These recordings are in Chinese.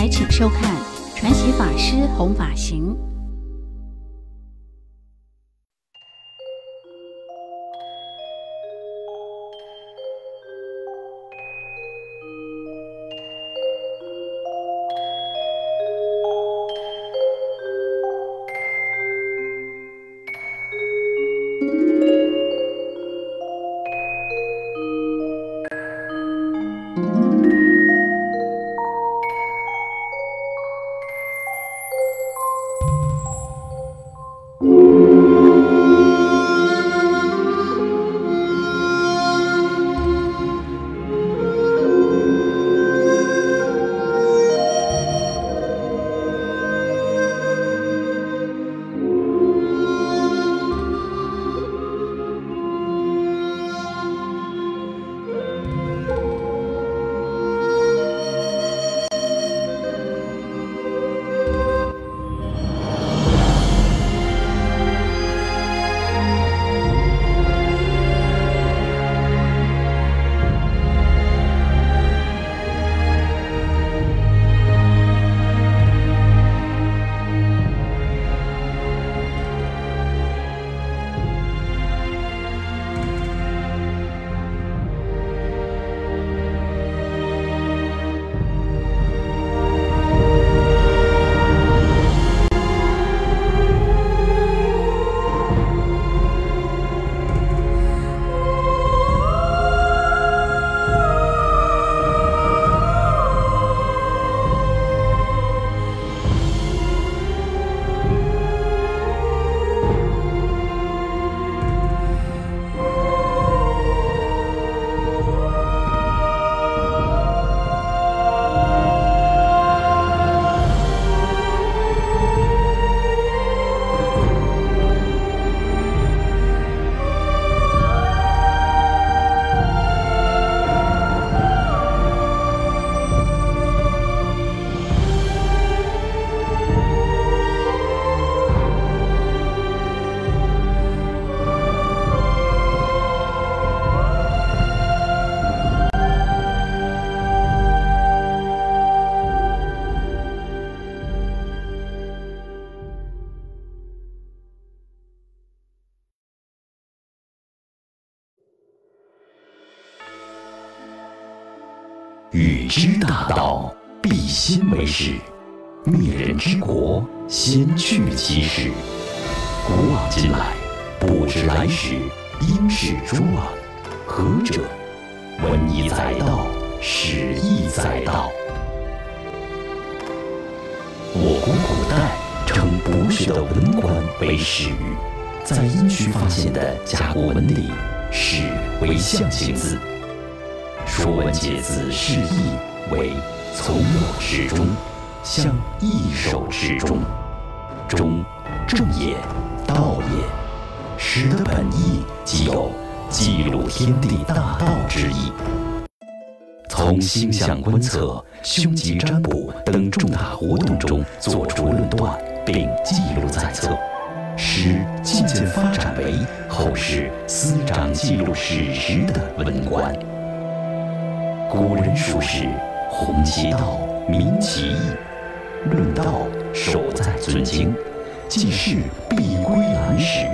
来请收看传习法师弘法行。 禹之大道，必先为始；灭人之国，先去其始。古往今来，不知来时，应是诸往。何者？文以载道，史亦载道。我国古代称博学的文官为史，在殷墟发现的甲骨文里，史为象形字。说文解字释义为从有始终，向易守始终。终，正也，道也。史的本意即有记录天地大道之意。从星象观测、凶吉占卜等重大活动中做出论断，并记录在册，史渐渐发展为后世司掌记录史实的文官。古人书史，弘其道，明其义。论道，守在尊经，记事必归兰史。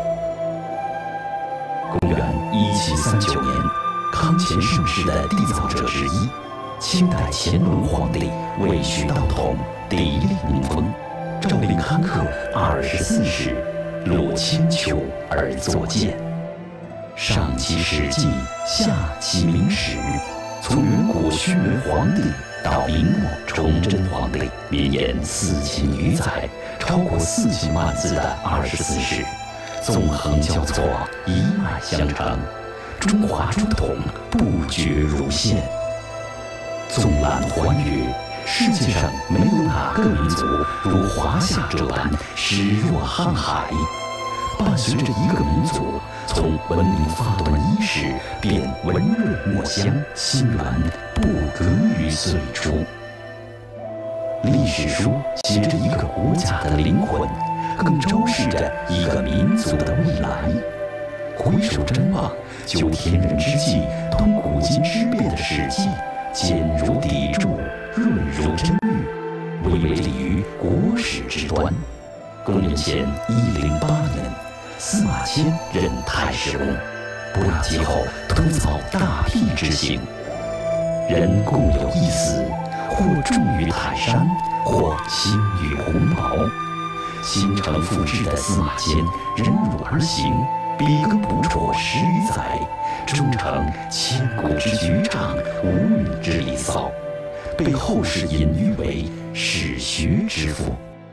公元1739年，康乾盛世的缔造者之一，清代乾隆皇帝为许道统砥砺民风，诏令刊刻24史，落千秋而作鉴，上其史记，下其明史。从远古轩辕皇帝到明末崇祯皇帝，绵延4000余载，超过4000万字的24史，纵横交错，一脉相承，中华诸统不绝如线。纵览寰宇，世界上没有哪个民族如华夏这般诗若瀚海。伴随着一个民族从文明发端伊始，便文润墨香，心源不隔于岁初。历史书写着一个国家的灵魂，更昭示着一个民族的未来。回首瞻望，就天人之际，通古今之变的史记，坚如砥柱，润如针玉。 前108年，司马迁任太史公，不料其后突遭大辟之刑，人共有一死，或重于泰山，或轻于鸿毛。新承父志的司马迁忍辱而行，笔耕不辍10余载，终成千古之绝唱，无与之离骚，被后世隐喻为史学之父。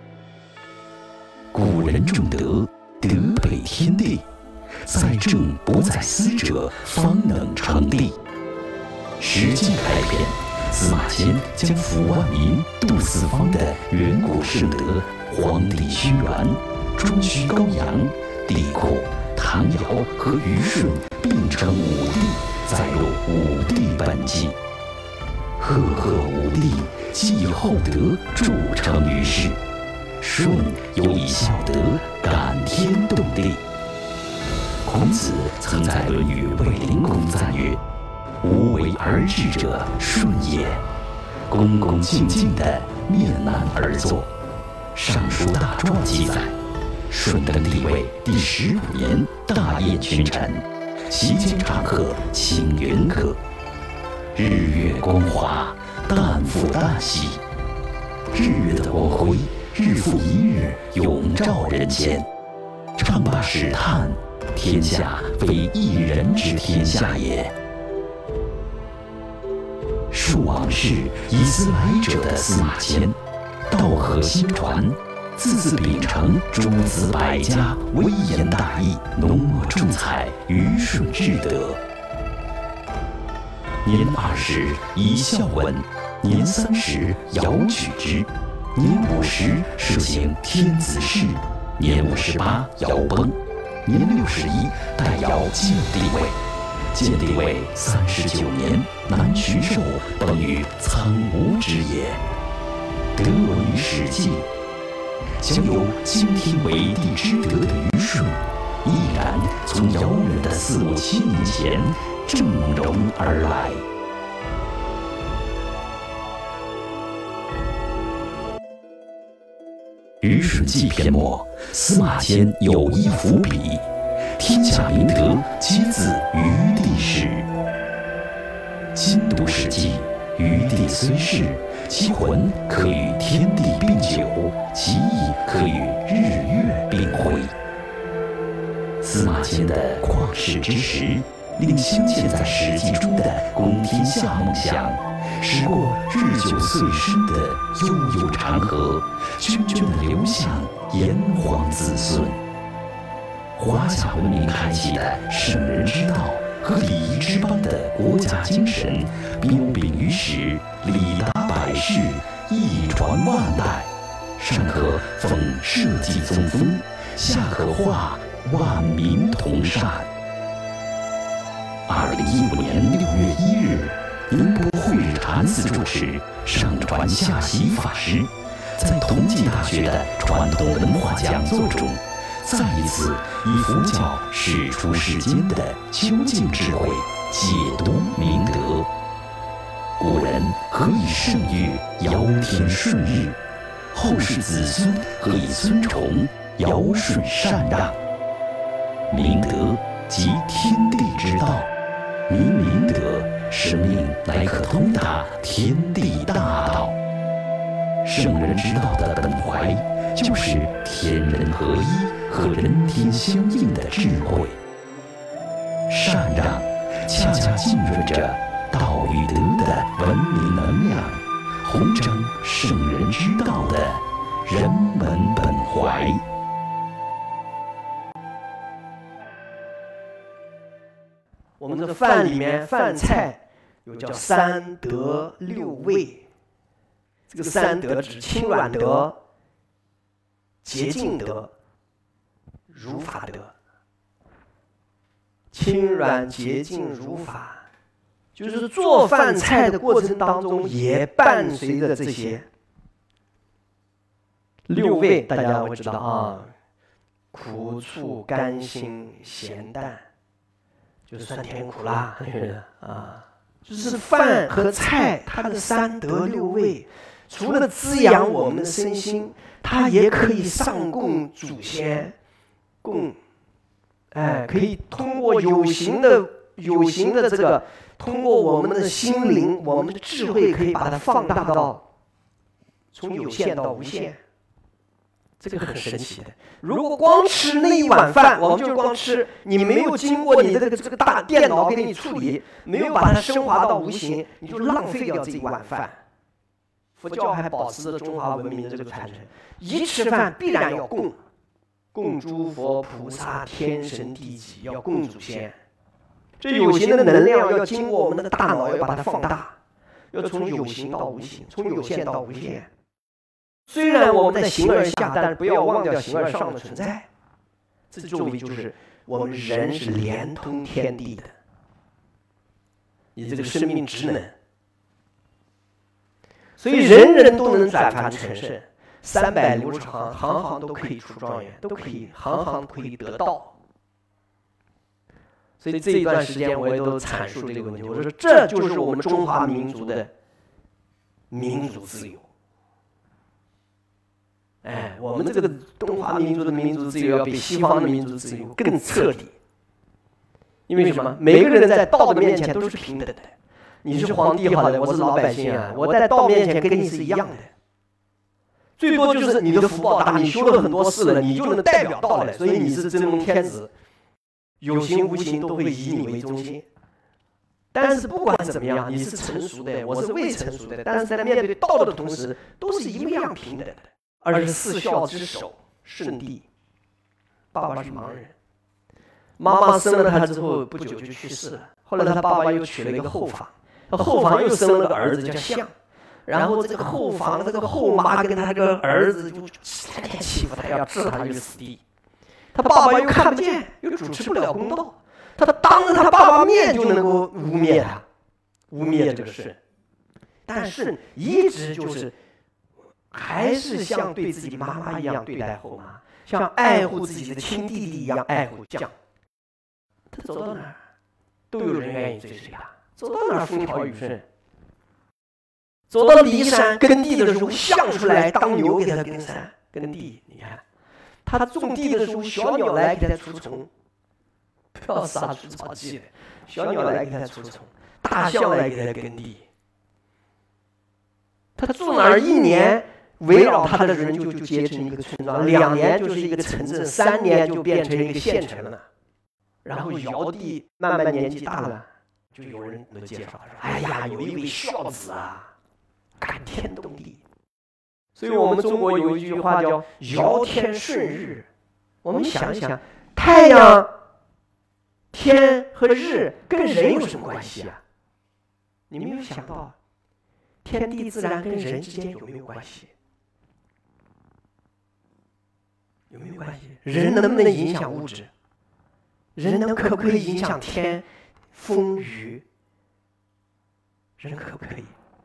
古人重德，德配天地，在政不在私者，方能成立。史记开篇，司马迁将抚万民、度四方的远古圣德黄帝轩辕、颛顼高阳、帝喾、唐尧和虞舜并称五帝，载入《五帝本纪》。赫赫五帝，既以厚德著称于世，舜又以孝德感天动地。孔子曾在《论语·卫灵公》赞曰：“无为而治者，舜也。”恭恭敬敬地面南而坐。《尚书大传》记载，舜登帝位第15年，大宴群臣，席间常喝清源客。日月光华，旦复旦夕。日月的光辉，日复一日，永照人间。唱罢始叹，天下非一人之天下也。述往事以思来者的司马迁，道合心传，字字秉承诸子百家微言大义、浓墨重彩、虞舜至德。年20以孝文，年30尧取之，年50实行天子事，年58尧崩，年61代尧建帝位。建帝位39年，南巡狩，崩于苍梧之野。得闻于《史记》，享有惊天伟地之德的虞舜，毅然从遥远的4、5千年前正容而来。虞舜记篇末，司马迁有意伏笔，天下明德皆自虞帝始。今读《史记》，虞帝虽仕，其魂可与天地并久，其意可与日月并辉。司马迁的旷世之识，令镶嵌在《史记》中的公天下梦想，驶过日久岁深的悠悠长河，涓涓地流向炎黄子孙。华夏文明开启的圣人之道和礼仪之邦的国家精神，彪炳于史，礼达百世，一传万代。上可奉社稷宗风，下可化万民同善。2015年6月1日，宁波慧日禅寺住持上传下席法师在同济大学的传统文化讲座中，再一次以佛教释出世间的究竟智慧，解读明德。古人何以圣域尧天顺日，后世子孙何以尊崇尧舜禅让。明德即天地之道，明明德，生命乃可通达天地大道。圣人之道的本怀，就是天人合一和人天相应的智慧。禅让恰恰浸润着道与德的文明能量，弘彰圣人之道的人文本怀。 我们的饭里面饭菜有叫三德六味，这个三德指清软德、洁净德、如法德。清软洁净如法，就是做饭菜的过程当中也伴随着这些六味，大家会知道啊，苦醋甘辛咸淡，就是酸甜苦辣啊，就是饭和菜它的三德六味除了滋养我们的身心，它也可以上供祖先，可以通过有形的这个，通过我们的心灵，我们的智慧，可以把它放大到从有限到无限。这个很神奇的。如果光吃那一碗饭，我们就光吃，你没有经过你的这个大电脑给你处理，没有把它升华到无形，你就浪费掉这一碗饭。佛教还保持着中华文明的这个传承，一吃饭必然要供诸佛菩萨天神地己，要供祖先。这有形的能量要经过我们的大脑，要把它放大，要从有形到无形，从有限到无限。虽然我们在形而下，但是不要忘掉形而上的存在。这作为就是我们人是连通天地的，你这个生命职能。所以人人都能转凡成圣，360行，行行都可以出状元，都可以，行行可以得道。所以这一段时间我也都阐述这个问题，我说这就是我们中华民族的民族自由。我们这个中华民族的民族自由要比西方的民族自由更彻底。因为什么？每个人在道的面前都是平等的。你是皇帝好了，我是老百姓啊，我在道面前跟你是一样的。最多就是你的福报大，你修了很多事了，你就能代表道了，所以你是真龙天子，有形无形都会以你为中心。但是不管怎么样，你是成熟的，我是未成熟的，但是在面对道的同时，都是一样平等的。24孝之首，舜帝，爸爸是盲人，妈妈生了他之后不久就去世了，后来他爸爸又娶了一个后房，后房又生了个儿子叫象，然后这个后房这个后妈跟他这个儿子就天天欺负他，要置他于死地，他爸爸又看不见，又主持不了公道，他当着他爸爸面就能够污蔑他，污蔑这个舜，但是一直就是还是像对自己妈妈一样对待后妈，像爱护自己的亲弟弟一样爱护将。他走到哪儿都有人愿意追随他，走到哪儿风调雨顺。走到骊山耕地的时候，象出来当牛给他耕地。你看他种地的时候，小鸟来给他除虫，不要杀除草剂的，小鸟来给他除虫，大象来给他耕地。他住哪儿1年，围绕他的人就结成一个村庄，2年就是一个城镇，3年就变成一个县城了。然后尧帝慢慢年纪大了，就有人能介绍说：“哎呀，有一位孝子啊，感天动地。”所以我们中国有一句话叫“尧天舜日”。我们想一想，太阳、天和日跟人有什么关系啊？你没有想到，天地自然跟人之间有没有关系？有没有关系？人能不能影响物质？人可不可以影响天风雨？人可不可以？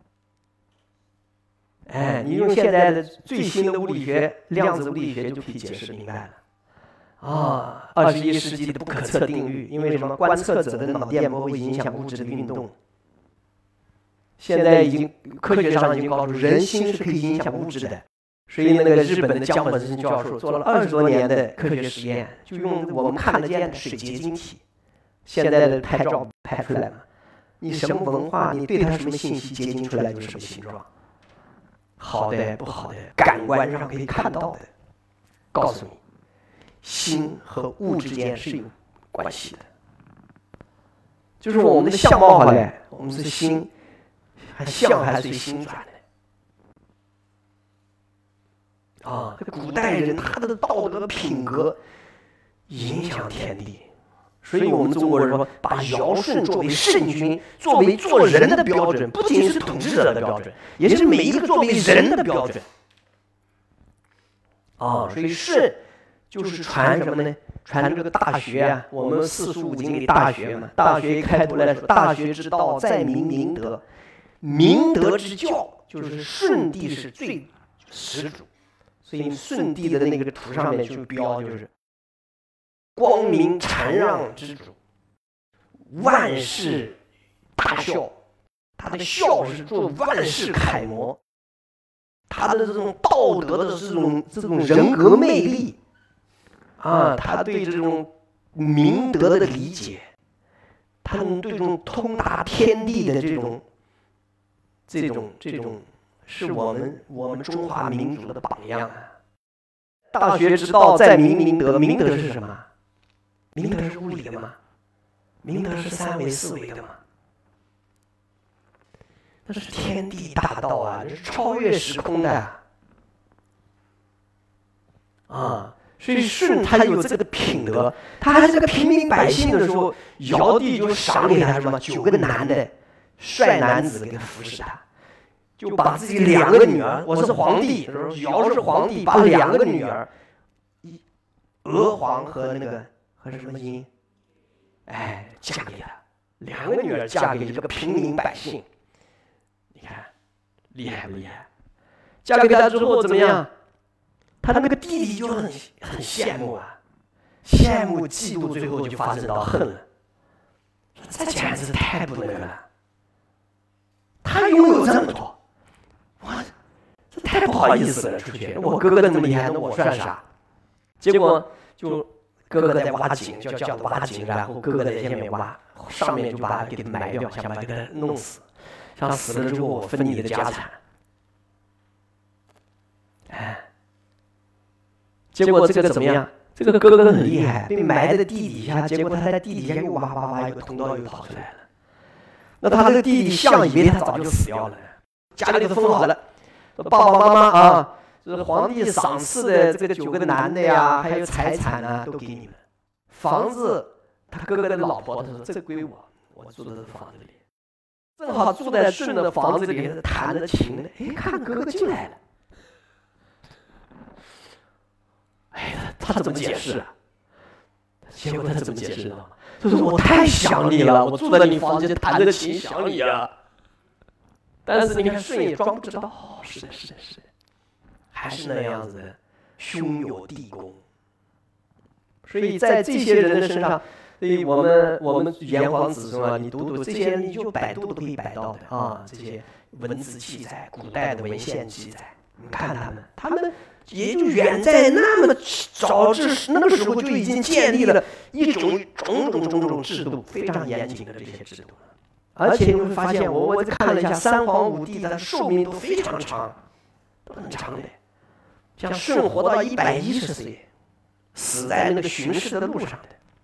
你用现在的最新的物理学，量子物理学就可以解释明白了。21世纪的不可测定律，因为什么？观测者的脑电波会影响物质的运动。现在已经科学上已经告诉人心是可以影响物质的。所以那个日本的江本胜教授做了20多年的科学实验，就用我们看得见的水结晶体，现在的拍照拍出来了。你什么文化，你对它什么信息结晶出来就是什么形状，好的不好的，感官上可以看到的。告诉你，心和物之间是有关系的。就是我们的相貌好了，我们是心，相还随心转的。古代人他的道德品格影响天地，所以我们中国人说，把尧舜作为圣君，作为做人的标准，不仅是统治者的标准，也是每一个作为人的标准。所以舜就是传什么呢？传这个大学啊，我们四书五经里大学嘛，大学一开头来说，大学之道，在明明德，明德之教，就是舜帝是最始祖。所以舜帝的那个图上面就标就是光明禅让之主，万世大孝，他的孝是做万世楷模。 他的这种道德的这种人格魅力啊，他对这种明德的理解，他对这种通达天地的这种，是我们中华民族的榜样啊！大学之道在明德，明德是什么？明德是物理的吗？明德是3维4维的吗？那是天地大道啊，是超越时空的啊！所以舜他有这个品德，他还是个平民百姓的时候，尧帝就赏给他什么9个男的帅男子给他服侍他，就把自己2个女儿，我是皇帝，尧是皇帝，把2个女儿，娥皇和和什么音，嫁给他，2个女儿嫁给这个平民百姓，你看厉害不厉害？嫁给他之后怎么样？他那个弟弟就很羡慕啊，羡慕嫉妒，最后就发展到恨了。这简直太不那个了，他拥有这么多，这太不好意思了，出去我哥哥那么厉害，那我算啥？结果就哥哥在挖井，叫他挖井，然后哥哥在下面挖，上面就把他给他埋掉，想把他弄死，想死了之后我分你的家产。结果这个怎么样？这个哥哥很厉害，被埋在地底下，结果他在地底下又挖，一个通道又跑出来了。那他这个弟弟相以为他早就死掉了，家里都封好了，说爸爸妈妈啊，这皇帝赏赐的这个9个男的呀，还有财产啊，都给你们。房子，他哥哥的老婆他说这归我，我住在这房子里，正好住在舜的房子里，弹着琴呢，看哥哥进来了。他怎么解释啊？结果他怎么解释的？就是我太想你了，我住在你房间弹着琴想你啊。但是你看舜也装不知道，是的，还是那样子的，兄友弟恭。所以在这些人的身上，所以我们炎黄子孙啊，你读这些，你就百度都可以百到的啊，这些文字记载、古代的文献记载，你看他们。也就远在那么早那个时候就已经建立了种制度，非常严谨的这些制度。而且你会发现，我看了一下3皇5帝的寿命都非常长，都很长的。像舜活到110岁，死在那个巡视的路上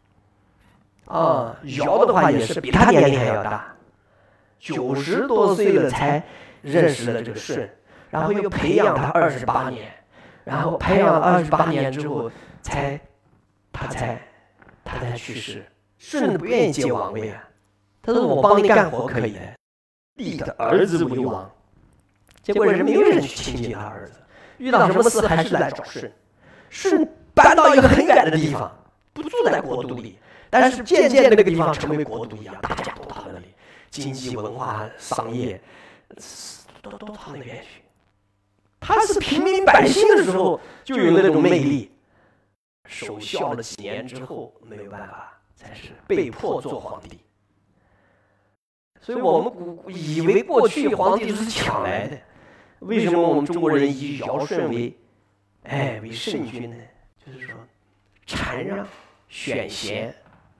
的。尧的话也是比他年龄还要大，90多岁了才认识了这个舜，然后又培养他28年。然后培养28年之后，他才去世。舜不愿意接王位啊，他说我帮你干活可以的，立他儿子为王。结果没有人去亲近他儿子，遇到什么事还是来找舜。舜搬到一个很远的地方，不住在国都里，但是渐渐那个地方成为国都一样，大家都到那里，经济、文化、商业都到那边去。他是平民百姓的时候就有那种魅力，守孝了几年之后没有办法，才是被迫做皇帝。所以我们以为过去皇帝都是抢来的，为什么我们中国人以尧舜为圣君呢？就是说禅让选贤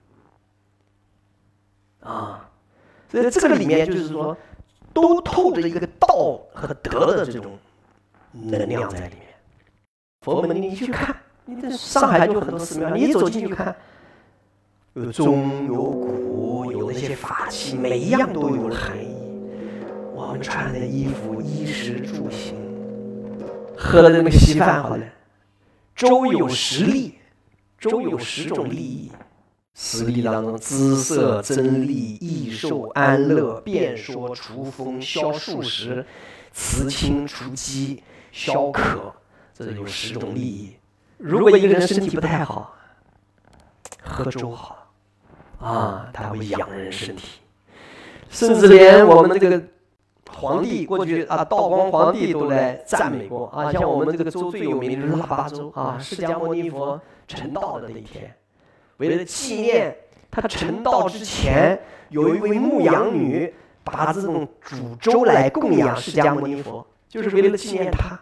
啊，所以这个里面就是说都透着一个道和德的这种能量在里面。佛门你去看，你在上海就很多寺庙，你一走进去看，有钟有鼓，有那些法器，每一样都有含义。我们穿的衣服、衣食住行，喝了那个稀饭好了，周有10例，周有10种利益。10例当中，姿色、真利、益寿、安乐、辩说、除风、消数食、辞清、除疾、消渴，这有10种利益。如果一个人身体不太好，喝粥好啊，它会养人身体。甚至连我们这个皇帝过去啊，道光皇帝都来赞美过啊。像我们这个州最有名的是腊八粥啊，释迦牟尼佛成道的那一天，为了纪念他成道之前，有一位牧羊女把这种煮粥来供养释迦牟尼佛，就是为了纪念他。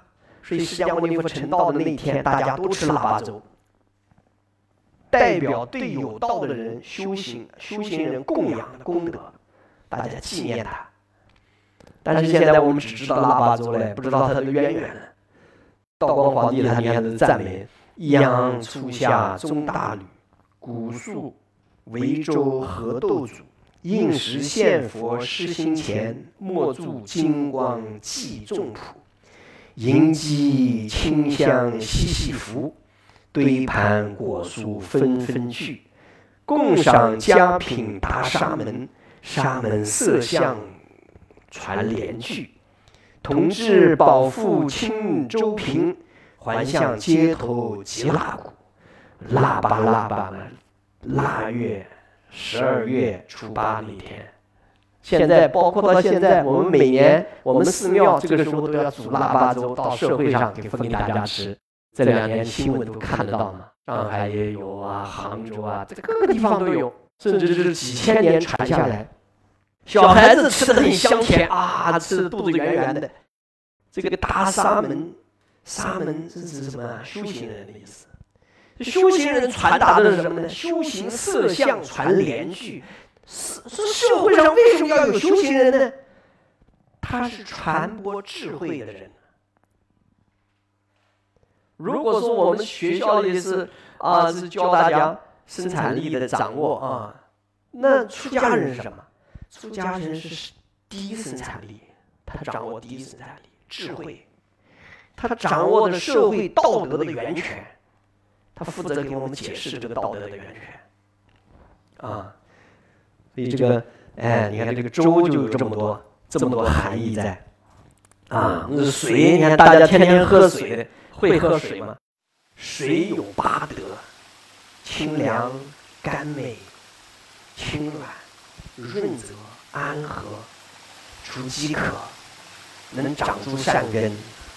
所以释迦牟尼佛成道的那一天，大家都吃腊八粥，代表对有道的人修行人供养的功德，大家纪念他。但是现在我们只知道腊八粥嘞，不知道它的渊源了。道光皇帝他你看的赞美：一阳初夏中大吕，古树为州河豆主，应时献佛施心前，莫助金光济众仆。迎鸡清香细细拂，堆盘果蔬纷纷去。共赏佳品达沙门，沙门色相传连句。同治保复清周平，还向街头及腊鼓。腊八腊月12月初8那天。现在包括到现在，我们每年我们寺庙这个时候都要煮腊八粥到社会上分给大家吃。这2年新闻都看得到嘛，上海也有啊，杭州啊，这各个地方都有，甚至是几千年传下来。小孩子吃的很香甜啊，吃的肚子圆圆的。这个达沙门，沙门是指什么？修行人的意思。修行人传达的是什么呢？修行色相传连句。是社会上为什么要有修行人呢？他是传播智慧的人。如果说我们学校里是教大家生产力的掌握啊，那出家人是什么？出家人是第一生产力，他掌握第一生产力，智慧，他掌握的社会道德的源泉，他负责给我们解释这个道德的源泉啊。所以这个，你看这个粥就有这么多含义在，啊，那水，你看大家天天喝水的，会喝水吗？水有8德：清凉、甘美、清软、润泽、安和、除饥渴，能长出善根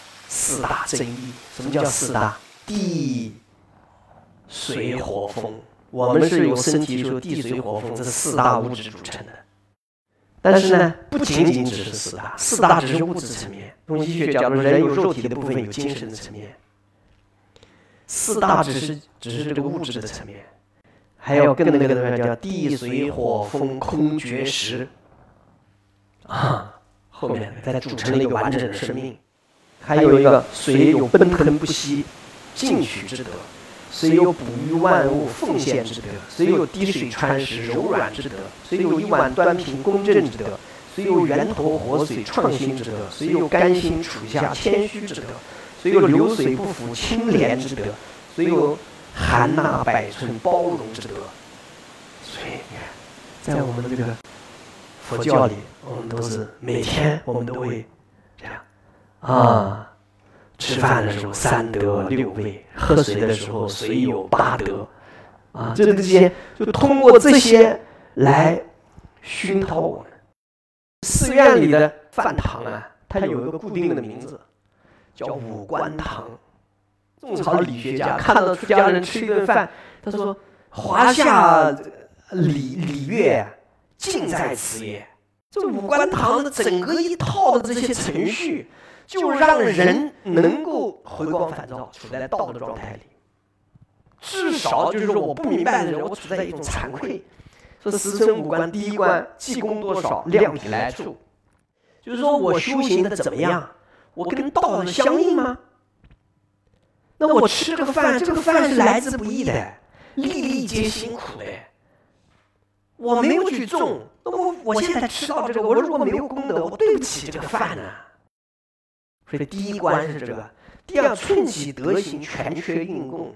，4大真义。什么叫4大？地、水、火、风。我们是由身体由地水火风这4大物质组成的，但是呢，不仅仅只是4大，4大只是物质层面。从医学角度，人有肉体的部分，有精神的层面。4大只是这个物质的层面，还有更那个的叫地水火风空觉识啊，后面再组成了一个完整的生命。还有一个水有奔腾不息、进取之德。虽有哺育万物奉献之德，虽有滴水穿石柔软之德，虽有一碗端平公正之德，虽有源头活水创新之德，虽有甘心处下谦虚之德，虽有流水不腐清廉之德，虽有含纳百寸包容之德。所以你看，在我们的这个佛教里，我们都是每天我们都会这样啊。吃饭的时候3德6味，喝水的时候水有8德，啊，这些就通过这些来熏陶我们。寺院里的饭堂啊，它有一个固定的名字，叫五官堂。宋朝理学家看到出家人吃一顿饭，他说：“华夏礼乐尽在此也。”这五官堂的整个一套的这些程序。就让人能够回光返照，处在道的状态里。至少就是说，我不明白的人，我处在一种惭愧。说10存5观，第1观技功多少，量体来处。就是说我修行的怎么样？我跟道的相应吗？那我吃这个饭，这个饭是来之不易的，粒粒皆辛苦的。我没有去种，那我现在吃到这个，我如果没有功德，我对不起这个饭呢。所以第1关是这个，第2寸起德行，全缺运供。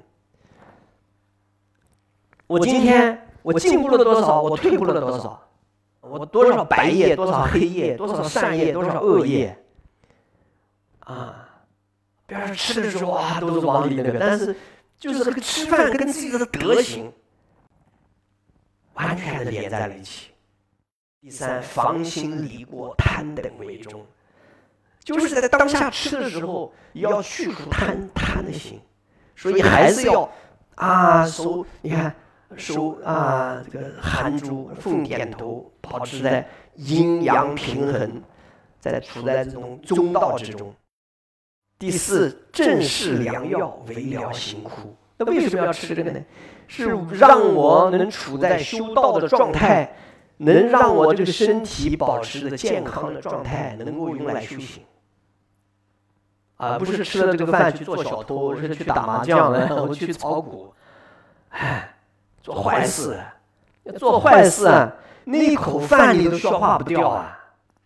我今天我进步了多少，我退步了多少，我多少白业，多少黑业，多少善业，多少恶业，啊！不要说吃的时候啊都是往里那个，但是就是这个吃饭跟自己的德行完全的连在了一起。第3，防心离过，贪等为重。就是在当下吃的时候，要去除贪的心，所以还是要收，你看收这个含珠凤点头，保持在阴阳平衡，处在这种中道之中。 第四，正是良药，为疗辛苦。那为什么要吃这个呢？是让我能处在修道的状态，能让我这个身体保持的健康的状态，能够用来修行。不是吃了这个饭去做小偷，是去打麻将了，我去炒股，做坏事。做坏事那一口饭你都消化不掉啊。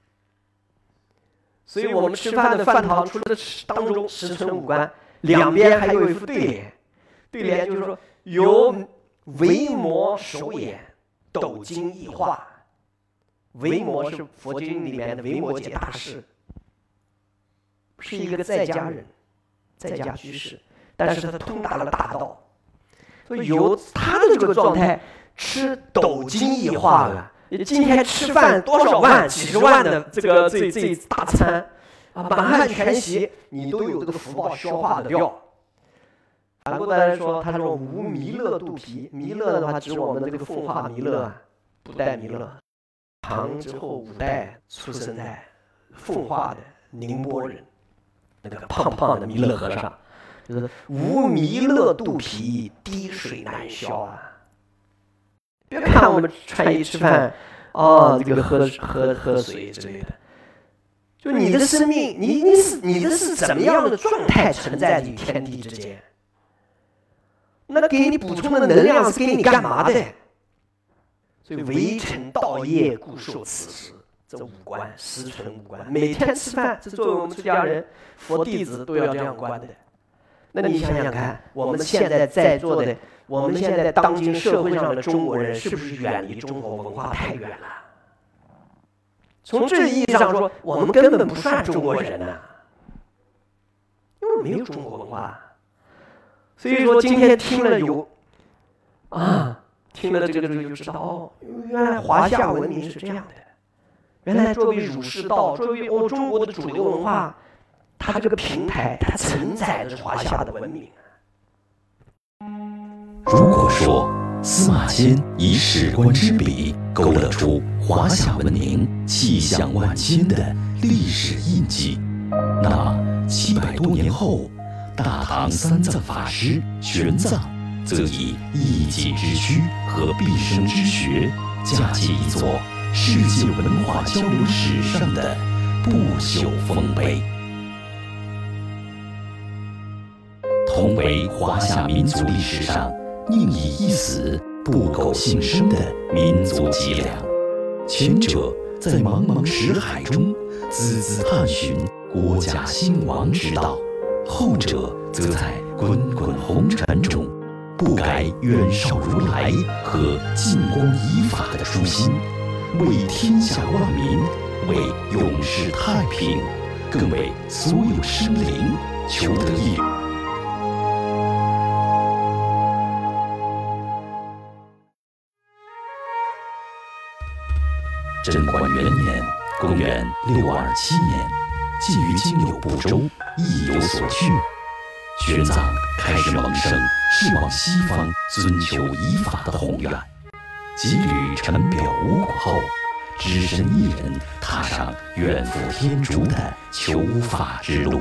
所以我们吃饭的饭堂，除了当中十存五观，两边还有一副对联。对联就是说，有维摩手眼，斗经易化。维摩是佛经里面的维摩诘大师，是一个在家人，在家居士，但是他通达了大道。所以由他的这个状态，吃斗经易化了。今天吃饭多少万、几十万的这大餐满汉全席，你都有这个福报消化得掉。反过来说，他说无弥勒肚皮，弥勒的话指我们的这个奉化弥勒不带弥勒。唐之后5代出生在奉化的宁波人，那个胖胖的弥勒和尚，就是无弥勒肚皮，滴水难消啊。别看我们穿衣吃饭，这个喝水之类的，就你的生命，你的是怎么样的状态存在于天地之间？那给你补充的能量是给你干嘛的？所以为臣道业，故受此时。这五观，十存五观，每天吃饭，这作为我们出家人、佛弟子都要这样观的。那你想想看，我们现在在座的，我们现在当今社会上的中国人，是不是远离中国文化太远了？从这个意义上说，我们根本不算中国人呐，因为没有中国文化。所以说，今天听了听了这个就知道，原来华夏文明是这样的。原来作为儒释道，作为中国的主流文化，它这个平台，它承载的是华夏的文明。 如果说司马迁以史官之笔勾勒出华夏文明气象万千的历史印记，那700多年后，大唐三藏法师玄奘则以一己之躯和毕生之学，架起一座世界文化交流史上的不朽丰碑。同为华夏民族历史上宁以一死不苟幸生的民族脊梁，前者在茫茫识海中孜孜探寻国家兴亡之道，后者则在滚滚红尘中不改远绍如来和净光仪法的初心，为天下万民，为永世太平，更为所有生灵求得一缕。贞观元年，公元6227年，既于今有不周，亦有所去。玄奘开始萌生是往西方遵求仪法的宏愿。几缕尘表无果后，只身一人踏上远赴天竺的求法之路。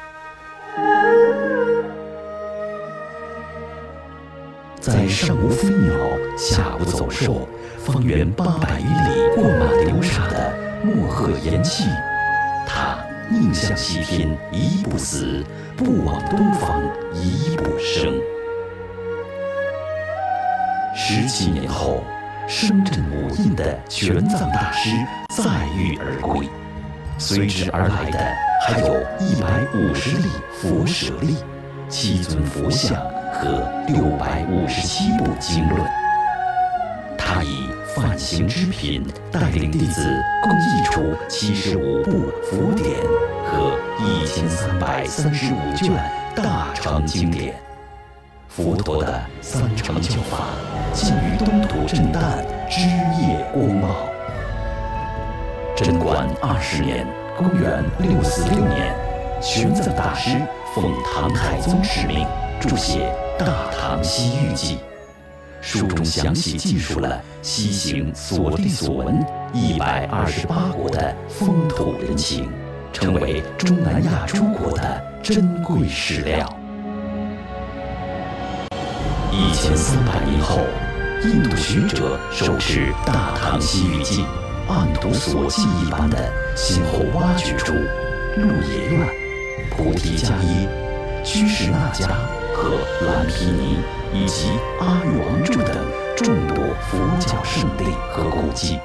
在上无飞鸟，下无走兽，方圆800余里过马流沙的漠河岩气，他宁向西天一不死，不往东方一不生。17年后，声震五印的玄奘大师载誉而归，随之而来的还有150粒佛舍利、7尊佛像和657部经论。他以梵行之品带领弟子共译出75部佛典和1335卷大乘经典。佛陀的3乘教法尽于东土震旦，枝叶光茂。贞观20年，公元646年，玄奘大师奉唐太宗敕命，著写《大唐西域记》，书中详细记述了西行所地所闻128国的风土人情，成为中南亚诸国的珍贵史料。1300年后，印度学者手持《大唐西域记》，按图索骥一般的先后挖掘出鹿野苑、菩提迦耶、居士那迦和蓝毗尼以及阿育王柱等众多佛教圣地和古迹。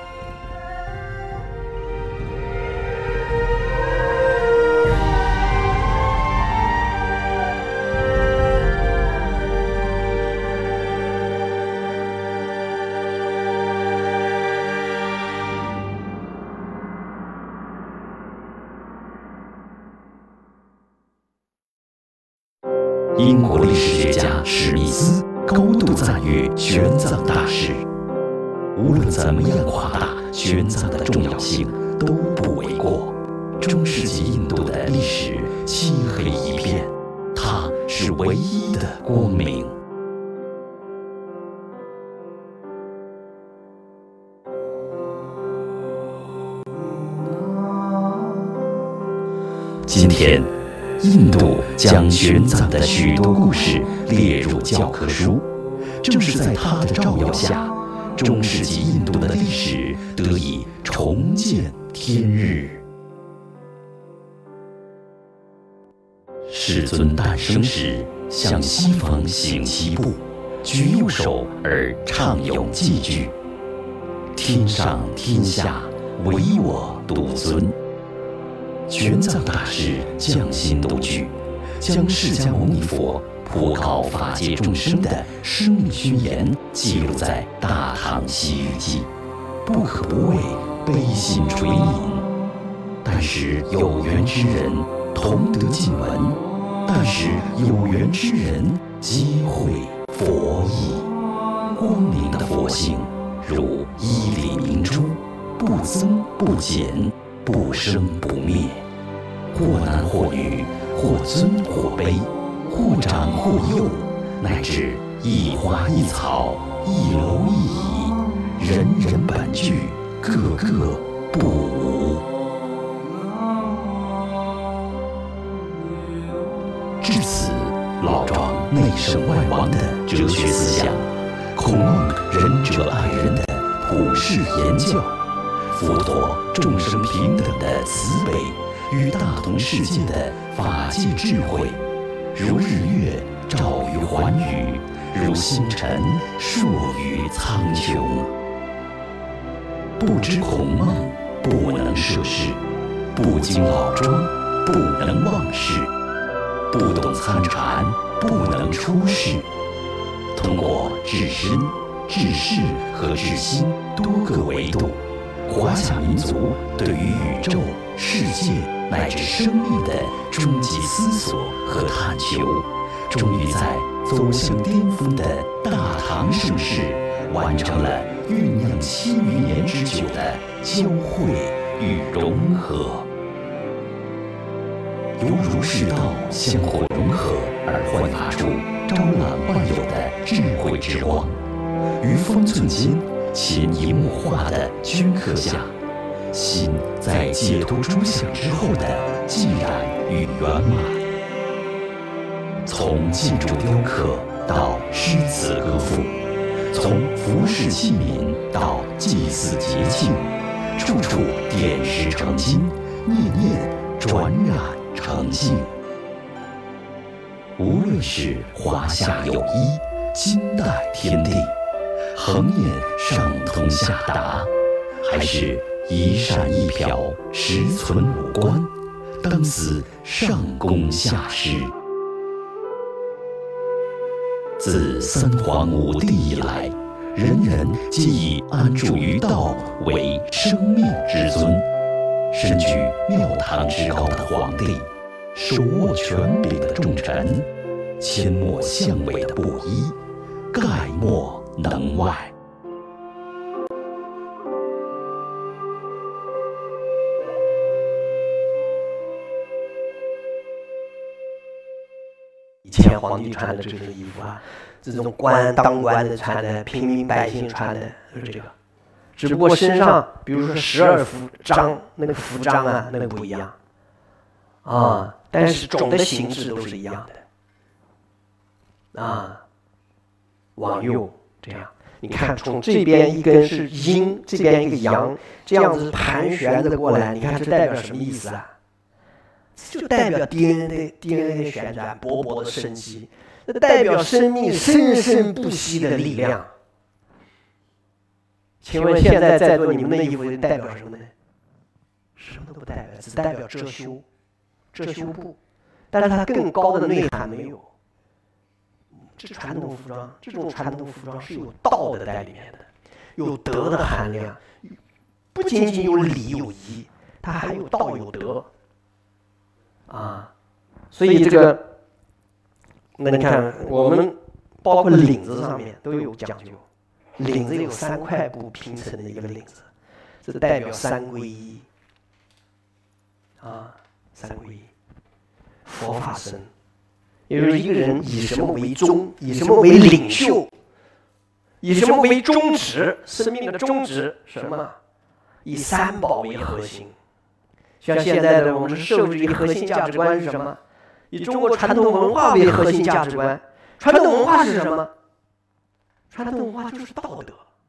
英国历史学家史密斯高度赞誉玄奘大师，无论怎么样夸大玄奘的重要性都不为过。中世纪印度的历史漆黑一片，他是唯一的光明。今天印度将玄奘的许多故事列入教科书，正是在他的照耀下，中世纪印度的历史得以重见天日。世尊诞生时，向西方行7步，举右手而唱咏偈句：“天上天下，唯我独尊。”玄奘大师匠心独具，将释迦牟尼佛普告法界众生的生命宣言记录在《大唐西域记》，不可不为悲心垂饮。但使有缘之人同得见闻，但使有缘之人皆会佛意。光明的佛性，如一粒明珠，不增不减，不生不灭，或男或女，或尊或卑，或长或幼，乃至一花一草，一楼一椅，人人本具，个个不无。至此，老庄内省外王的哲学思想，孔孟仁者爱人的普世言教，佛陀众生平等的慈悲与大同世界的法界智慧，如日月照于寰宇，如星辰烁于苍穹。不知孔孟，不能涉世；不经老庄，不能忘世；不懂参禅，不能出世。通过至身、至事和至心多个维度，华夏民族对于宇宙、世界乃至生命的终极思索和探求，终于在走向巅峰的大唐盛世，完成了酝酿7余年之久的交汇与融合。由儒释道相互融合而焕发出招揽万有的智慧之光，于方寸间潜移默化的镌刻下心在解脱诸相之后的寂然与圆满。从建筑雕刻到诗词歌赋，从服饰器皿到祭祀节庆，处处点石成金，念念转染成净。无论是华夏有一，今代天地，恒念上通下达，还是一扇一瓢，实存五官，当思上公下施。自三皇五帝以来，人人皆以安住于道为生命之尊。身居庙堂之高的皇帝，手握权柄的重臣，阡陌相委的布衣，概莫能外。 以前皇帝穿的这身衣服啊，这种当官的穿的，平民百姓穿的都是这个，只不过身上，比如说12服章那个服章啊，那个不一样但是总的形制都是一样的往右这样。你看，从这边一根是阴，这边一个阳，这样子盘旋着过来，你看这代表什么意思啊？这就代表 DNA 旋转，勃勃的生机，这代表生命生生不息的力量。请问现在在座你们的衣服代表什么呢？什么都不代表，只代表遮羞布，但是它更高的内涵没有。这传统服装，这种传统服装是有道的在里面的，有德的含量，不仅仅有礼有仪，它还有道有德所以这个，那你看我们包括领子上面都有讲究，领子有3块布拼成的一个领子，这代表3归一3归一，佛法僧。也就是一个人以什么为宗，以什么为领袖，以什么为宗旨，生命的宗旨什么？以3宝为核心。像现在的我们社会主义核心价值观是什么？以中国传统文化为核心价值观。传统文化是什么？传统文化就是道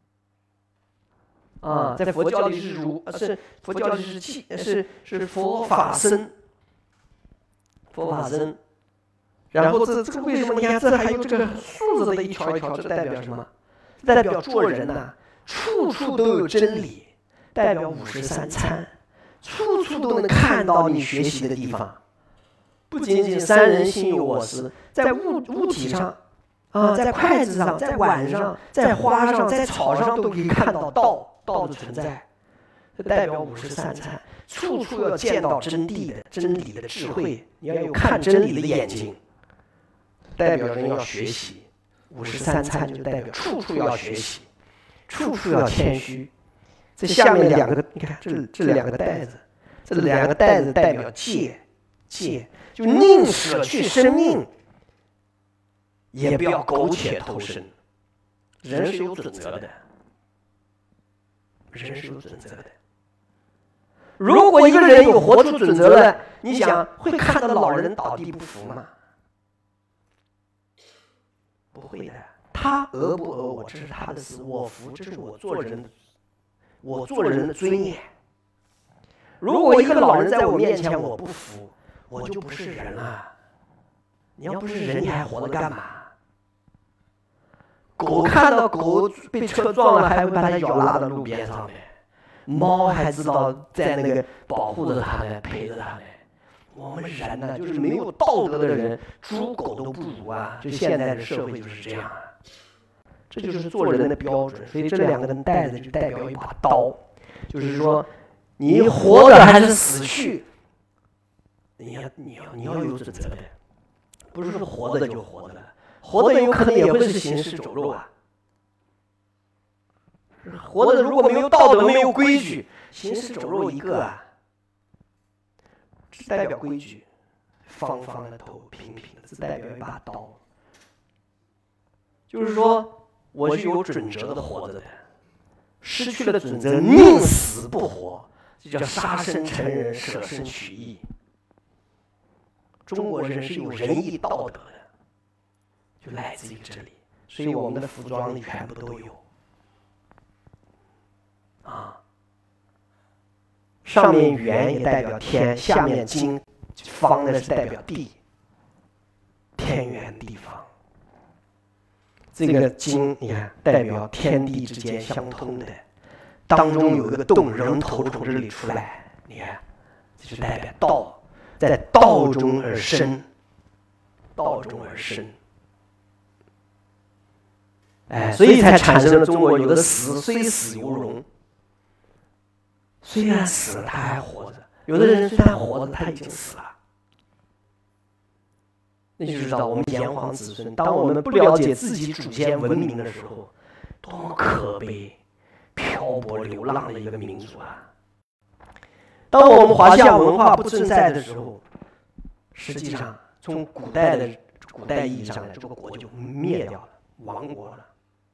德。在佛教里是佛教里是佛法僧，佛法僧。然后这个为什么？你看这还有这个竖着的一条一条，这代表什么？代表做人处处都有真理，代表53参，处处都能看到你学习的地方。不仅仅3人心有我师，在物体上在筷子上，在碗上，在花上，在草上都可以看到道的存在。这代表53参，处处要见到真理的智慧，你要有看真理的眼睛。代表人要学习，53参就代表处处要学习，处处要谦虚。这下面2个，你看这2个袋子，这2个袋子代表戒，就宁舍去生命，也不要苟且偷生。人是有准则的，如果一个人有活出准则来，你想会看到老人倒地不服吗？不会的，他讹不讹我，这是他的事，我服，这是我做人的尊严。如果一个老人在我面前我不服，我就不是人了。你要不是人，你还活着干嘛？狗看到狗被车撞了，还会把它咬拉到路边上的；猫还知道在那个保护着它呢，陪着它呢。我们人呢，就是没有道德的人，猪狗都不如就现在的社会就是这样这就是做人的标准。所以这2个人带着就代表一把刀，就是说你活着还是死去，你要有准则的，不是说活着就活着了，活着有可能也会是行尸走肉活着如果没有道德，没有规矩，行尸走肉一个这代表规矩，方方的头，平平的，这代表一把刀。就是说，我是有准则的活着的，失去了准则，宁死不活，这叫杀身成仁，舍身取义。中国人是有仁义道德的，就来自于这里，所以我们的服装里全部都有上面圆也代表天，下面金方的是代表地，天圆地方。这个金你看代表天地之间相通的，当中有一个洞，人头从这里出来，你看这就代表道，在道中而生，所以才产生了中国有的死虽死犹荣。虽然死了他还活着，有的人虽然活着他已经死了。那就知道我们炎黄子孙，当我们不了解自己祖先文明的时候，多么可悲、漂泊流浪的一个民族当我们华夏文化不存在的时候，实际上从古代意义上来，这个国就灭掉了，亡国了。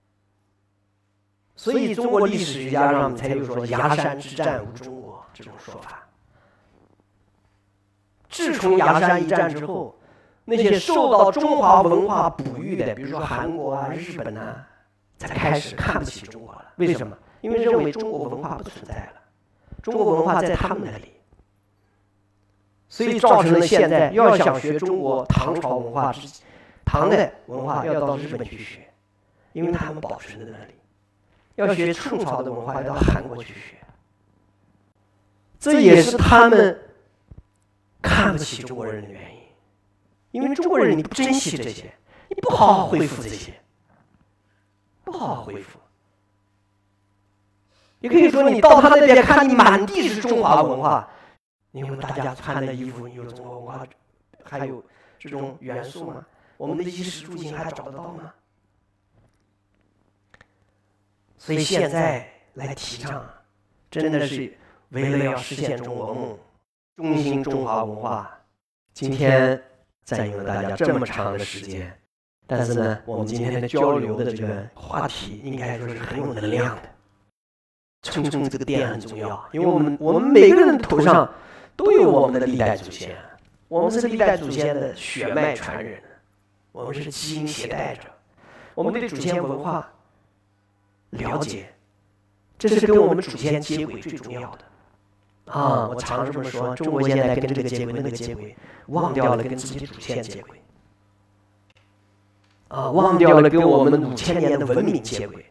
所以中国历史学家上才有说崖山之战无中国这种说法。 自从崖山一战之后，那些受到中华文化哺育的，比如说韩国啊、日本啊，才开始看不起中国了。为什么？因为认为中国文化不存在了，中国文化在他们那里，所以造成了现在要想学中国唐朝文化、唐代文化，要到日本去学，因为他们保存在那里；要学宋朝的文化，要到韩国去学。这也是他们看不起中国人的原因，因为中国人你不珍惜这些，你不好好恢复这些，不好好恢复。也可以说，你到他那边看，你满地是中华文化，因为大家穿的衣服有中国文化，还有这种元素吗？我们的衣食住行还找得到吗？所以现在来提倡，真的是为了要实现中国梦，中兴中华文化。今天占用了大家这么长的时间，但是呢，我们今天的交流的这个话题，应该说是很有能量的。冲这个电很重要，因为我们每个人的头上都有我们的历代祖先，我们是历代祖先的血脉传人，我们是基因携带者，我们对祖先文化了解，这是跟我们祖先接轨最重要的。我常这么说，中国现在跟这个接轨那个接轨，忘掉了跟自己祖先接轨，忘掉了跟我们5000年的文明接轨。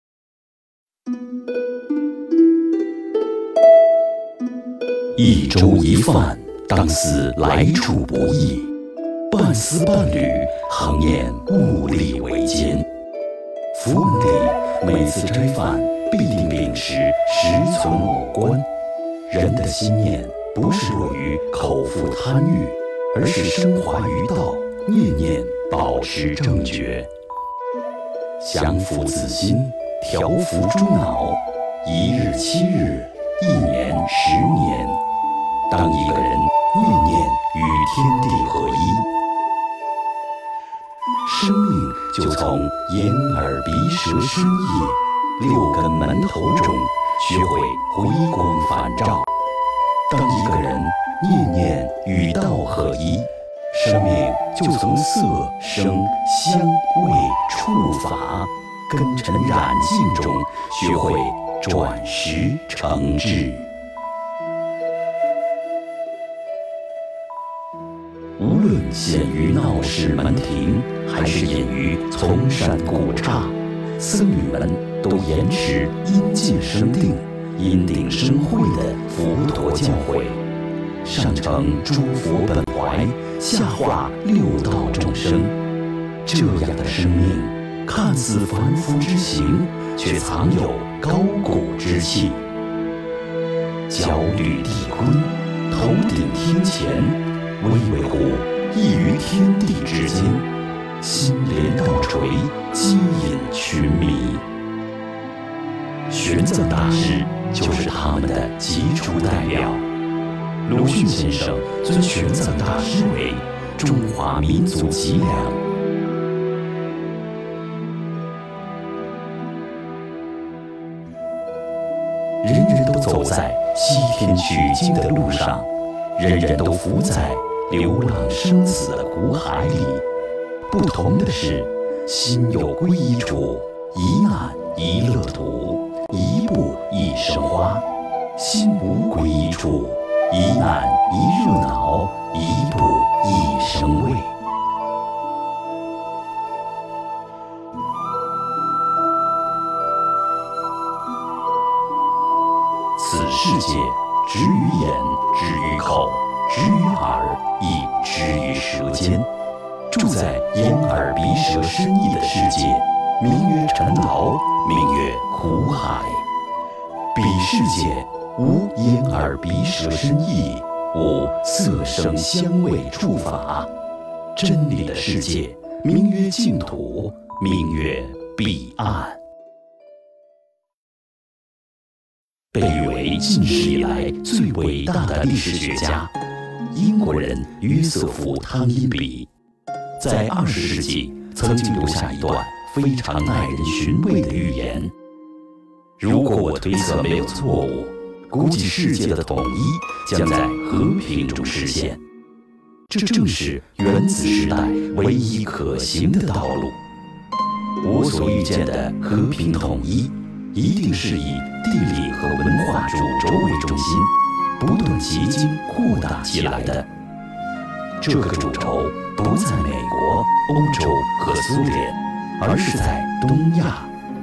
一粥一饭，当思来处不易；半丝半缕，恒念物力维艰。符文里每次斋饭，必定秉持实存五观。人的心念不是落于口腹贪欲，而是升华于道，念念保持正觉。降服自心，调伏诸脑，1日7日，1年10年。当一个人念念与天地合一，生命就从眼耳鼻舌身意6根门头中学会回光返照。当一个人念念与道合一，生命就从色声香味触法根尘染净中学会转识成智。无论陷于闹市门庭，还是隐于丛山古刹，僧侣们都严持因戒生定、因定生慧的佛陀教诲，上承诸佛本怀，下化6道众生。这样的生命，看似凡夫之行，却藏有高古之气。脚履地坤，头顶天前，巍巍乎异于天地之间，心连道垂，接引群迷。玄奘大师就是他们的杰出代表。鲁迅先生尊玄奘大师为中华民族脊梁。人人都走在西天取经的路上，人人都浮在流浪生死的苦海里。不同的是，心有归一处，一案一乐土，一步一生花；心无归一处，一案一热闹，一步一生味。此世界，止于眼，止于口，止于耳，亦止于舌尖。住在眼耳鼻舌身意的世界，名曰尘劳，名曰苦海。彼世界无眼耳鼻舌身意，无色声香味触法。真理的世界，名曰净土，名曰彼岸。被誉为近世以来最伟大的历史学家，英国人约瑟夫·汤因比在20世纪曾经留下一段非常耐人寻味的预言：如果我推测没有错误，估计世界的统一将在和平中实现， 这正是原子时代唯一可行的道路。我所预见的和平统一，一定是以地理和文化主轴为中心，不断结晶扩大起来的。这个主轴不在美国、欧洲和苏联，而是在东亚。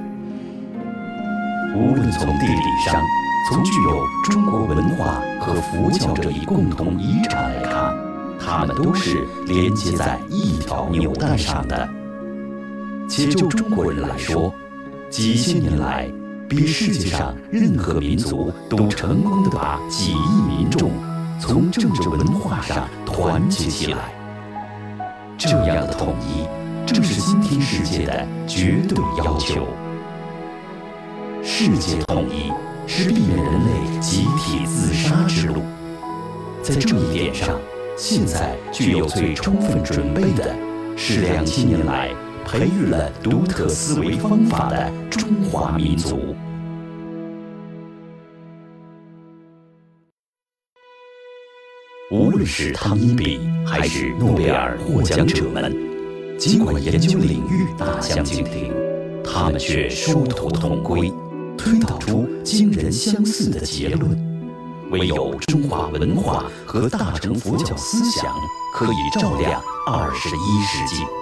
无论从地理上，从具有中国文化和佛教这一共同遗产来看，它们都是连接在一条纽带上的。且就中国人来说，几千年来，比世界上任何民族都成功地把几亿民众从政治文化上团结起来。这样的统一，正是今天世界的绝对要求。世界统一是避免人类集体自杀之路。在这一点上，现在具有最充分准备的是2000年来培育了独特思维方法的中华民族。无论是汤因比还是诺贝尔获奖者们，尽管研究领域大相径庭，他们却殊途同归，推导出惊人相似的结论。唯有中华文化和大乘佛教思想可以照亮21世纪。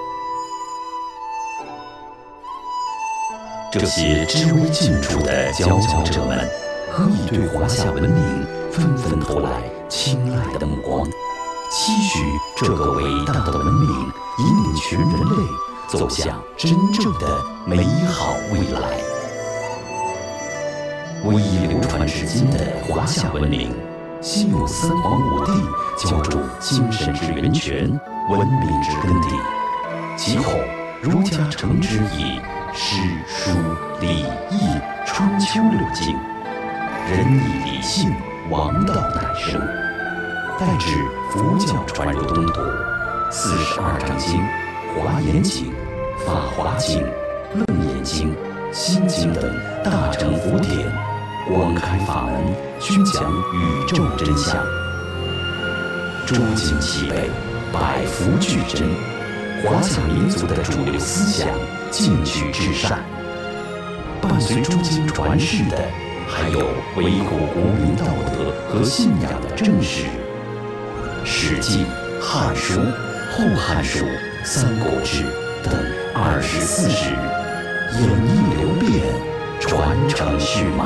这些知微见著的佼佼者们，何以对华夏文明纷纷投来青睐的目光，期许这个伟大的文明引领全人类走向真正的美好未来。唯一流传至今的华夏文明，先有三皇五帝浇筑精神之源泉，文明之根底，其后儒家承之以诗书礼义春秋六经，仁义礼信王道乃生，待至佛教传入东土，42章经、华严经、法华经、楞严经、心经等大乘佛典，广开法门，宣讲宇宙真相。诸经齐备，百福俱真，华夏民族的主流思想进取至善。伴随诸经传世的，还有维护国民道德和信仰的正史，《史记》、《汉书》、《后汉书》、《三国志》等24史，演绎流变，传承血脉。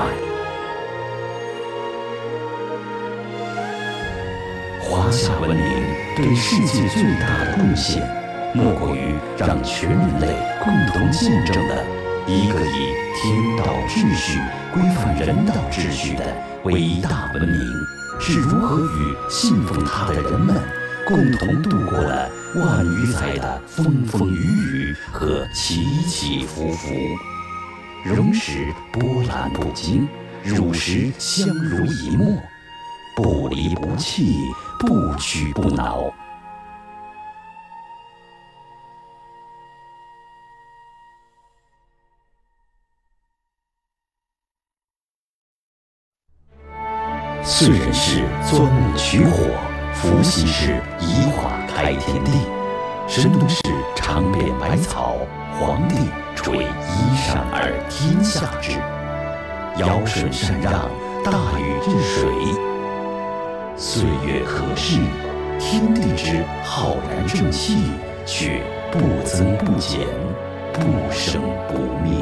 华夏文明对世界最大的贡献，莫过于让全人类共同见证了一个以天道秩序规范人道秩序的伟大文明是如何与信奉它的人们共同度过了万余载的风风雨雨和起起伏伏，容时波澜不惊，辱时相濡以沫，不离不弃，不屈不挠。燧人氏钻木取火，伏羲氏以化开天地，神农氏尝遍百草，黄帝垂衣裳而天下之，尧舜禅让，大禹治水。岁月可视，天地之浩然正气，却不增不减，不生不灭。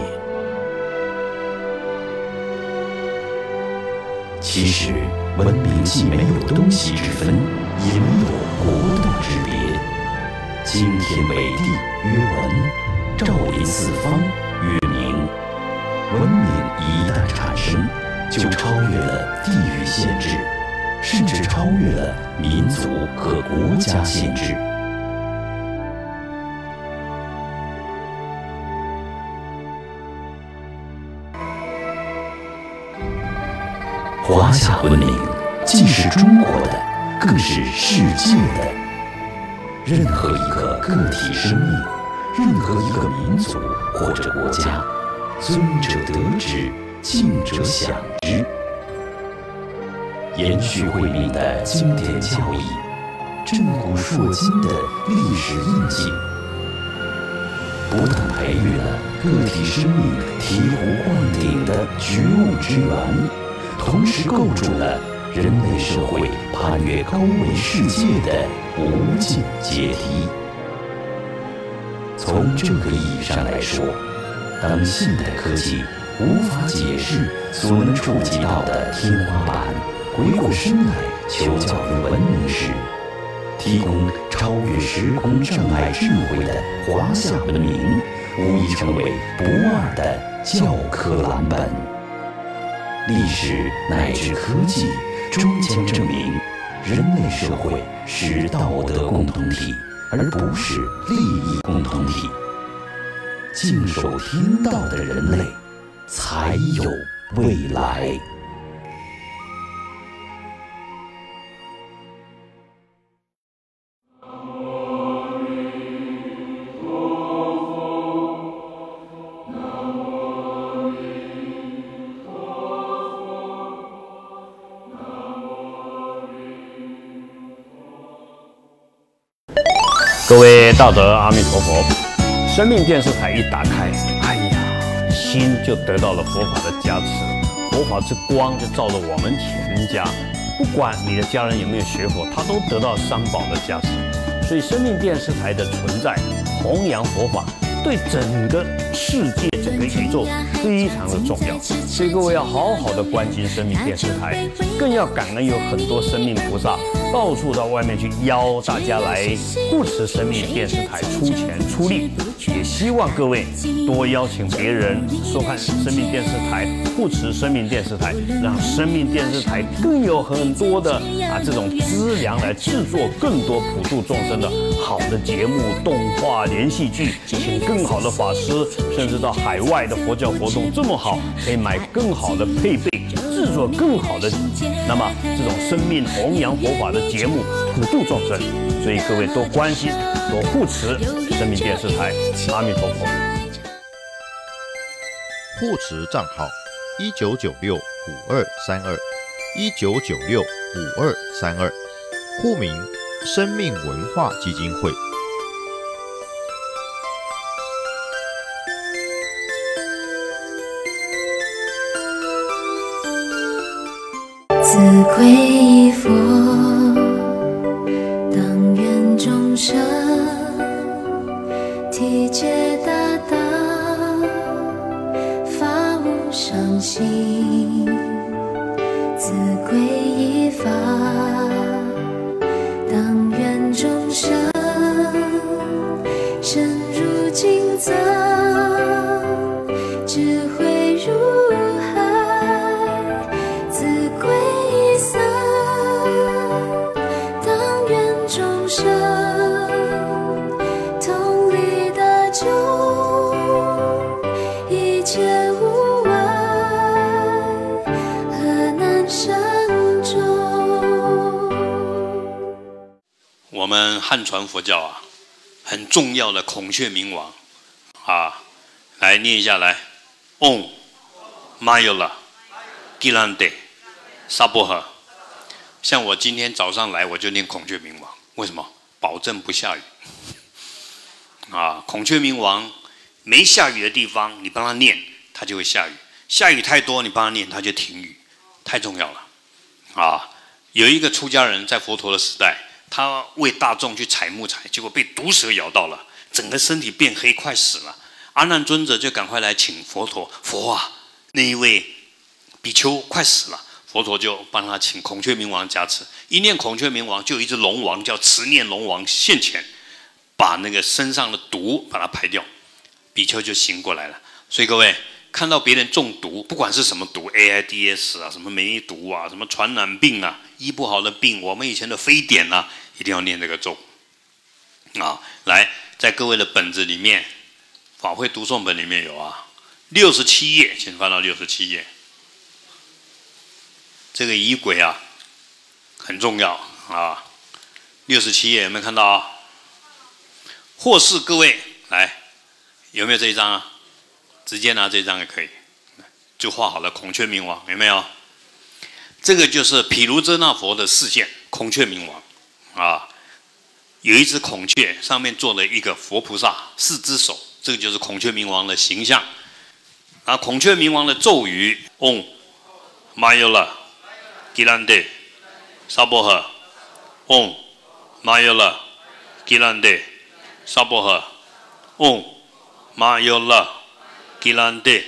其实，文明既没有东西之分，也没有国度之别。经天纬地曰文，照临四方曰明。文明一旦产生，就超越了地域限制，甚至超越了民族和国家限制。华夏文明既是中国的，更是世界的。任何一个个体生命，任何一个民族或者国家，尊者得之，敬者享之。延续慧命的经典教义， 震古烁今的历史印记，不但培育了个体生命醍醐灌顶的觉悟之源，同时构筑了人类社会攀越高维世界的无尽阶梯。从这个意义上来说，当现代科技无法解释所能触及到的天花板，回过身来求教于文明时，提供超越时空障碍智慧的华夏文明，无疑成为不二的教科蓝本。历史乃至科技终将证明，人类社会是道德共同体，而不是利益共同体。敬守天道的人类，才有未来。 各位大德，阿弥陀佛！生命电视台一打开，哎呀，心就得到了佛法的加持，佛法之光就照着我们全家。不管你的家人有没有学佛，他都得到三宝的加持。所以，生命电视台的存在，弘扬佛法，对整个世界、整个宇宙非常的重要。所以，各位要好好的关心生命电视台，更要感恩有很多生命菩萨到处到外面去邀大家来护持生命电视台，出钱出力。也希望各位多邀请别人收看生命电视台，护持生命电视台，让生命电视台更有很多的这种资粮来制作更多普度众生的好的节目、动画、连续剧，请更好的法师，甚至到海外的佛教活动这么好，可以买更好的配备，制作更好的，那么这种生命弘扬佛法的节目，普度众生。所以各位多关心、多护持生命电视台，阿弥陀佛。 护持账号19965232，19965232，户名生命文化基金会。 自归依佛，当愿众生体解大道，发无上心。自归依法，当愿众生深入经藏，智慧如我们汉传佛教很重要的孔雀明王来念一下来 Om Mayula Gilande Saboha。 像我今天早上来我就念孔雀明王，为什么？保证不下雨孔雀明王没下雨的地方你帮他念他就会下雨，下雨太多你帮他念他就停雨，太重要了有一个出家人在佛陀的时代，他为大众去采木材，结果被毒蛇咬到了，整个身体变黑，快死了。阿难尊者就赶快来请佛陀，佛那一位比丘快死了，佛陀就帮他请孔雀明王加持，一念孔雀明王，就有一只龙王叫慈念龙王现前，把那个身上的毒把它排掉，比丘就醒过来了。所以各位看到别人中毒，不管是什么毒 ，AIDS 什么梅毒什么传染病医不好的病，我们以前的非典一定要念这个咒来，在各位的本子里面，法会读诵本里面有67页，请翻到67页。这个仪轨很重要67页有没有看到或是各位来，有没有这一张直接拿这一张也可以，就画好了孔雀明王，有没有？这个就是毗卢遮那佛的示现，孔雀明王有一只孔雀，上面坐了一个佛菩萨，4只手，这个就是孔雀明王的形象。啊，孔雀明王的咒语 ：Om Mayula Gilande Saboha Om Mayula Gilande Saboha Om Mayula Gilande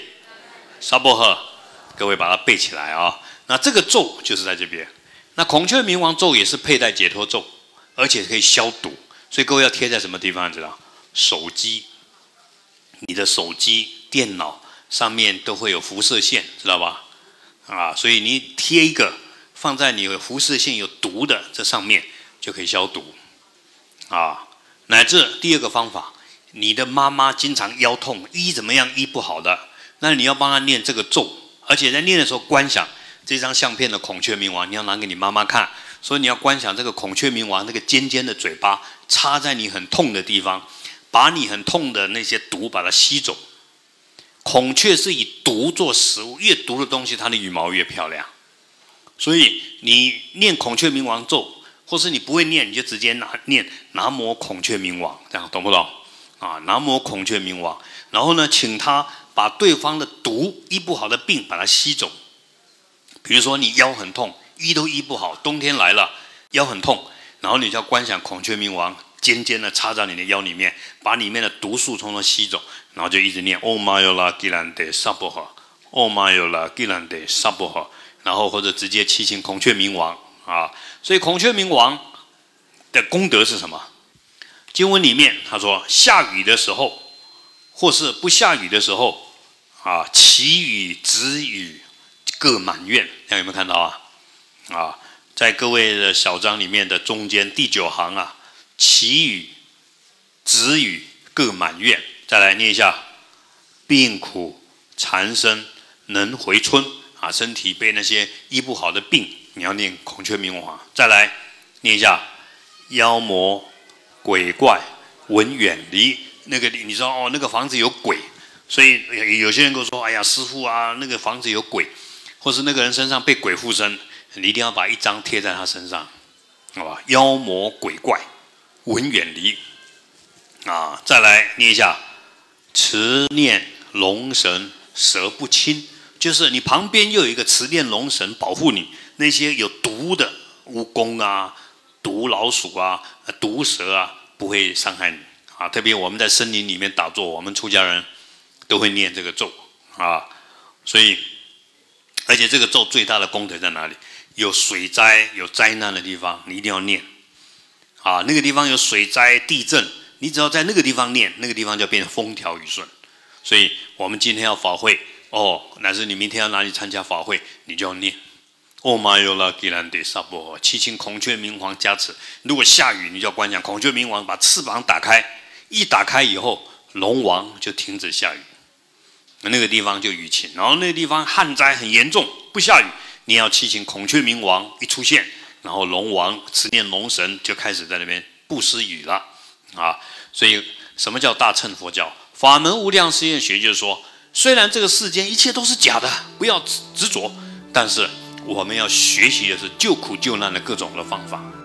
Saboha， 各位把它背起来啊。那这个咒就是在这边。那孔雀明王咒也是佩戴解脱咒，而且可以消毒，所以各位要贴在什么地方？你知道？手机，你的手机、电脑上面都会有辐射线，知道吧？啊，所以你贴一个放在你辐射线有毒的这上面，就可以消毒。啊，乃至第二个方法，你的妈妈经常腰痛，医怎么样医不好的，那你要帮她念这个咒，而且在念的时候观想这张相片的孔雀明王，你要拿给你妈妈看，所以你要观想这个孔雀明王那个尖尖的嘴巴插在你很痛的地方，把你很痛的那些毒把它吸走。孔雀是以毒做食物，越毒的东西它的羽毛越漂亮，所以你念孔雀明王咒，或是你不会念，你就直接念南无孔雀明王，这样懂不懂？啊，南无孔雀明王，然后呢，请他把对方的毒医不好的病把它吸走。比如说你腰很痛，医都医不好，冬天来了腰很痛，然后你就要观想孔雀明王尖尖的插在你的腰里面，把里面的毒素通通吸走，然后就一直念 Om Mayula Gilande Saboha Om Mayula Gilande Saboha， 然后或者直接祈请孔雀明王啊。所以孔雀明王的功德是什么？经文里面他说，下雨的时候或是不下雨的时候啊，祈雨止雨各满愿，这样有没有看到啊？啊，在各位的小章里面的中间第9行啊，祈雨止雨各满愿。再来念一下，病苦缠身能回春啊，身体被那些医不好的病，你要念孔雀明王。再来念一下，妖魔鬼怪闻远离。那个你知道哦，那个房子有鬼，所以有些人跟我说，哎呀，师父啊，那个房子有鬼，或是那个人身上被鬼附身，你一定要把一张贴在他身上，好吧？妖魔鬼怪闻远离啊！再来念一下，持念龙神蛇不侵，就是你旁边又有一个持念龙神保护你，那些有毒的蜈蚣啊、毒老鼠啊、毒蛇啊不会伤害你啊！特别我们在森林里面打坐，我们出家人都会念这个咒啊，所以而且这个咒最大的功德在哪里？有水灾、有灾难的地方，你一定要念啊！那个地方有水灾、地震，你只要在那个地方念，那个地方就变成风调雨顺。所以我们今天要法会哦，乃至你明天要哪里参加法会，你就要念 Om Mayula Gilande Saboha， 祈请孔雀明王加持。如果下雨，你就要观想孔雀明王把翅膀打开，一打开以后，龙王就停止下雨，那个地方就雨晴。然后那个地方旱灾很严重，不下雨，你要祈请孔雀明王一出现，然后龙王持念龙神就开始在那边布施雨了啊！所以什么叫大乘佛教？法门无量誓愿学就是说，虽然这个世间一切都是假的，不要执着，但是我们要学习的是救苦救难的各种的方法。